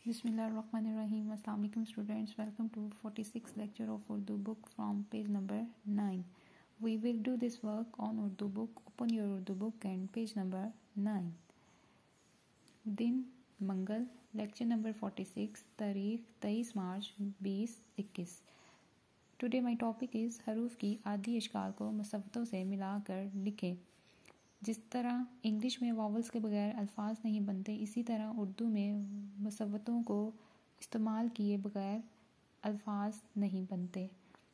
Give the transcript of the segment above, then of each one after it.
Bismillahirrahmanirrahim. Assalamu alaikum students. Welcome to 46th lecture of Urdu book from page number 9. We will do this work on Urdu book. Open your Urdu book and page number 9. दिन मंगल lecture number 46 तारीख 23 मार्च 2021. Today my topic is हरूफ की आदि अशकाल को मुसव्वतों से मिलाकर लिखें. जिस तरह इंग्लिश में वावल्स के बगैर अल्फाज नहीं बनते, इसी तरह उर्दू में मुसव्वतों को इस्तेमाल किए बगैर अल्फाज नहीं बनते.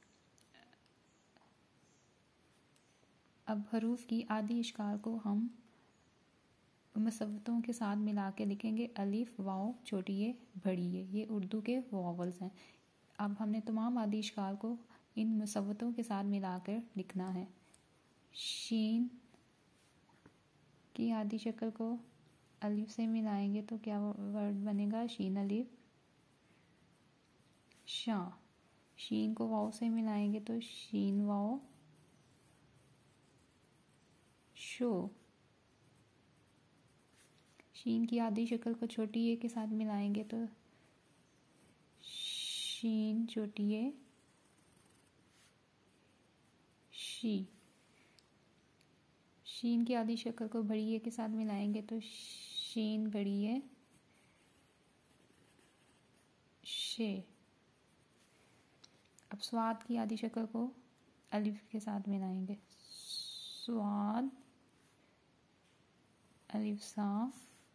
अब हरूफ की आदि अशकाल को हम मुसव्वतों के साथ मिला के लिखेंगे. अलिफ, वाव, छोटी ए, बड़ी ए, ये उर्दू के वावल्स हैं. अब हमने तमाम आदि अशकाल को इन मुसव्वतों के साथ मिलाकर लिखना है. शीन की आदि शक्ल को अलिफ से मिलाएंगे तो क्या वर्ड बनेगा? शीन अलिफ शाह. शीन को वाव से मिलाएंगे तो शीन वाव शो. शीन की आदि शक्ल को छोटी ए के साथ मिलाएंगे तो शीन छोटी ए शी. शीन की आदि शक्ल को बड़ी ए के साथ मिलाएंगे तो शीन बड़ी ए शे. अब स्वाद की आदि शक्ल को अलिफ के साथ मिलाएंगे. स्वाद अलिफ सा.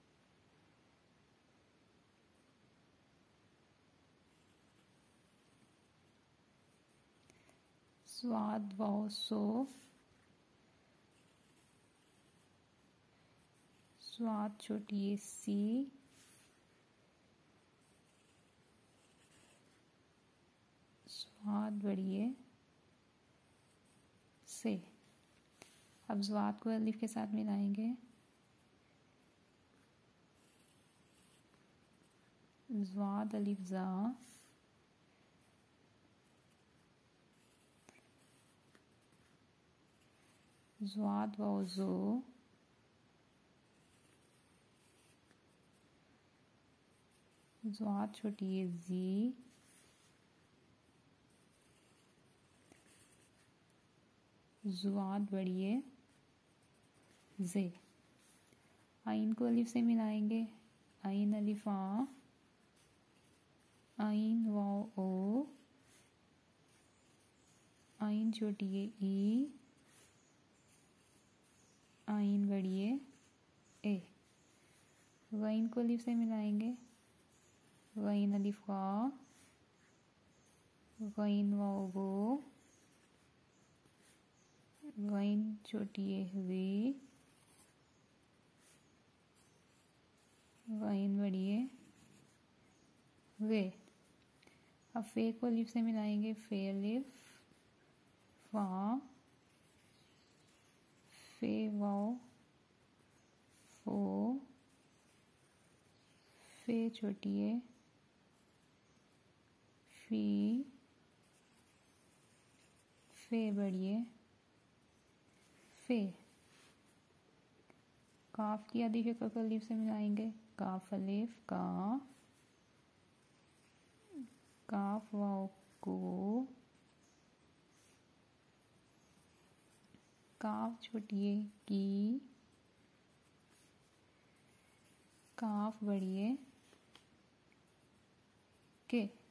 स्वाद वाव सो. स्वाद छोटी ए सी. स्वाद बड़ी ए से. अब ज़वाद को अलिफ के साथ मिलाएंगे. ज़वाद अलिफ ज़ा. ज़वाद वाव ज़ो. ज़वाद छोटी ए ज़ी. ज़वाद बड़ी ए ज़े. आइन को अलिफ से मिलाएंगे. आइन अलिफ आ. आइन वाव ओ. आइन छोटी ए ई. आइन बड़ी ए ए. गैन को अलिफ से मिलाएंगे. गैन अलिफ गा. गैन वाव गो. गैन छोटी ए वी. गैन बड़ी ए वे. अब फे को अलिफ से मिलाएंगे. फे अलिफ फा. फे वाव फो. फे छोटी ए फी. फे बड़ी ए फे. काफ की आदि शक्ल को अलिफ से मिलाएंगे. काफ अलिफ का. काफ वाव को. काफ छोटी ए की. काफ बड़ी ए के.